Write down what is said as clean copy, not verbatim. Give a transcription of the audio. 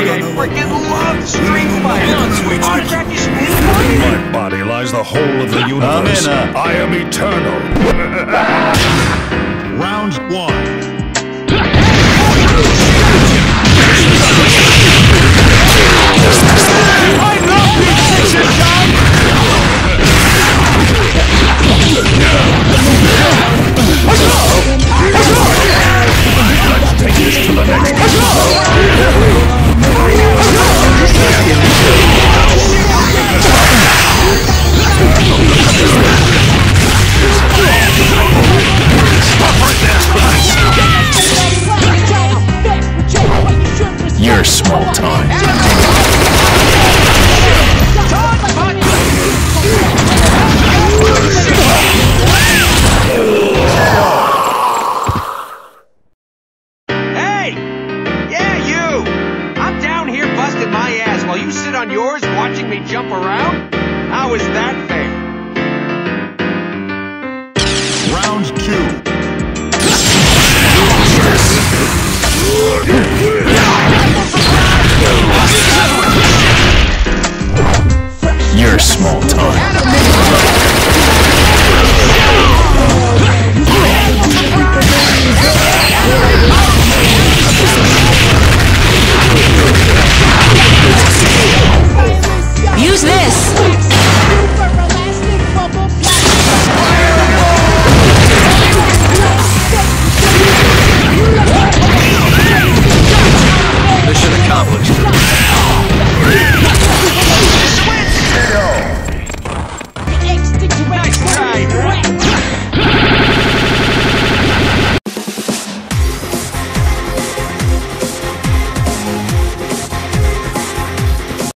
I freaking love Street Fighter! Wanna practice move In my body lies the whole of the universe. I am eternal. Round 1. I love these pictures, Let's take this to the next level. You're small time. Hey! Yeah, you! I'm down here busting my ass while you sit on yours watching me jump around? How is that fair?